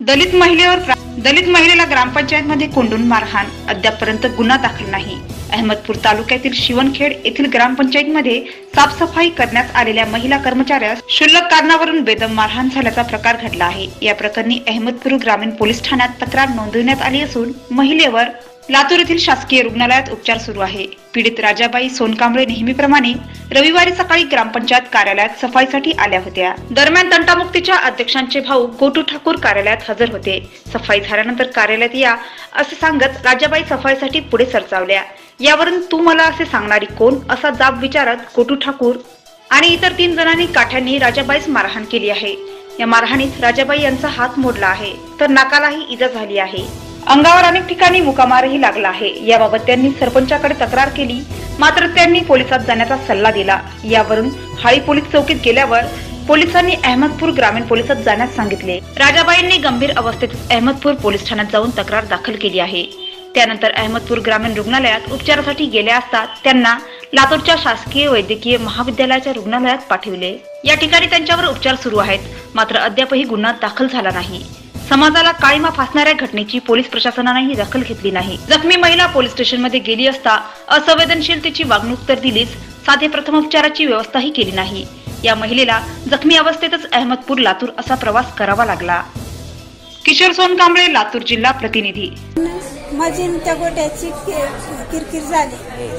दलित महिलेला ग्रामपंचायतमध्ये कोंडून मारहाण, अद्यापपर्यंत गुन्हा दाखल नाही। अहमदपूर तालुक्यातील शिवनखेड येथील ग्रामपंचायतमध्ये साफसफाई करण्यास आलेल्या महिला कर्मचाऱ्यास क्षुल्लक कारणावरून बेदम मारहाण झाल्याचा प्रकार घडला आहे। या प्रकरणी अहमदपूर ग्रामीण पोलीस ठाण्यात तक्रार नोंदवण्यात आली असून महिलेवर लातूर येथील शासकीय रुग्णालयात उपचार सुरू आहे। पीडित राजाबाई सोनकांबळे नेहमीप्रमाणे रविवारी सकाळी ग्रामपंचायत कार्यालयात सफाईसाठी आल्या होत्या। दरम्यान तंटामुक्तीच्या अध्यक्षांचे भाऊ गोटू ठाकूर कार्यालयात हजर होते। सफाई झाल्यानंतर कार्यालयात या असे सांगत राजाबाई सफाईसाठी पुढे सरसावल्या। यावरून तू मला असे सांगणारी कोण असा जाब विचारत गोटू ठाकूर आणि इतर 3 जणांनी काठ्यांनी राजाबाईस मारहाण केली आहे। या मारहाणीत राजाबाई यांचा हात मोडला आहे तर नाकालाही इजा झाली आहे। अंगावर अनेक ठिकाणी मुकामारही लागला आहे। याबाबत त्यांनी सरपंचाकडे तक्रार केली, मात्र त्यांनी पोलिसात जाण्याचा सल्ला दिला। यावरून हाळी पोलीस चौकीत गेल्यावर पोलिसांनी अहमदपूर ग्रामीण पोलिसात जाण्यास सांगितले। राजाबाईंनी गंभीर अवस्थेत अहमदपूर पोलीस ठाण्यात जाऊन तक्रार दाखल केली आहे। त्यानंतर अहमदपूर ग्रामीण रुग्णालयात उपचारासाठी गेल्या असता त्यांना लातूरच्या शासकीय वैद्यकीय महाविद्यालयाच्या रुग्णालयात पाठविले। या ठिकाणी त्यांच्यावर उपचार सुरू आहेत, मात्र अद्यापही गुन्हा दाखल झाला नाही। समाजाला काळीमा फासणाऱ्या घटनेची पोलीस प्रशासनानेही दखल घेतली नाही। जखमी महिला पोलीस स्टेशनमध्ये गेली असता असंवेदनशीलतेची वागणूक तर दिलीच, साधे प्रथमोपचाराची व्यवस्थाही केली नाही। या महिलेला जखमी अवस्थेतच अहमदपूर लातूर असा प्रवास करावा लागला। किशोर सोनकांबळे, लातूर जिल्हा प्रतिनिधी। माझी त्या गोट्याची किरकिर झाली।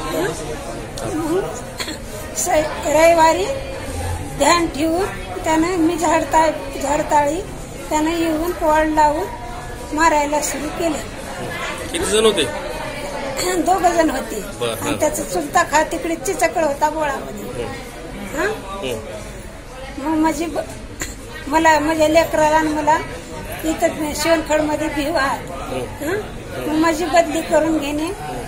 रविवारी ध्यान ठेवून त्याने मी झाडताळी त्याने येऊन पॉड लावून मारायला सुरू केले। किती जण होते? 2 जण होते आणि त्याचा चुलता खा तिकडे चिचकड होता बोळामध्ये। मग मला माझ्या लेकराला आणि मला इथं शिवनखेड मध्ये भिव आहे। मग माझी बदली करून घेणे,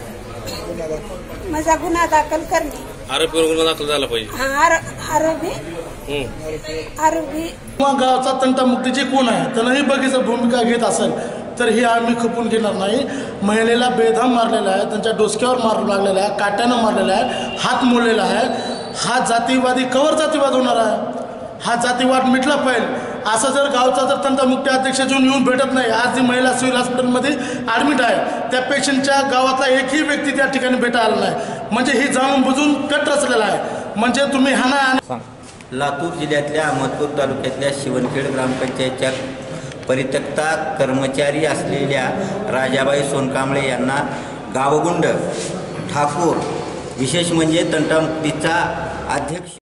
माझा गुन्हा दाखल करणे। आरोपीवर गुन्हा दाखल झाला पाहिजे। आरोपी गावचा तंटामुक्तीचे कोण आहे त्यांनाही बघीची भूमिका घेत असेल तर ही आम्ही खपून घेणार नाही। महिलेला बेदम मारलेला आहे, त्यांच्या डोसक्यावर मार लागलेला आहे, काट्यानं मारलेला आहे, हात मोडलेला आहे। हा जातीवादी कवर जातीवाद होणार आहे? हा जातीवाद मिटला पाहिजे। असं जर गावचा जर तंटामुक्ती अध्यक्ष येऊन भेटत नाही, आज जी महिला सिव्हिल हॉस्पिटलमध्ये ॲडमिट आहे त्या पेशंटच्या गावातला एकही व्यक्ती त्या ठिकाणी भेटायला नाही, म्हणजे ही जाणून बुजून कट रचलेला आहे। म्हणजे तुम्ही हाना लातूर जिल्ह्यातल्या अहमदपूर तालुक्यातल्या शिवनखेड ग्रामपंचायतच्या परित्यक्ता कर्मचारी असलेल्या राजाबाई सोनकांबळे यांना गावगुंड ठाकूर, विशेष म्हणजे तंटामुक्तीचा अध्यक्ष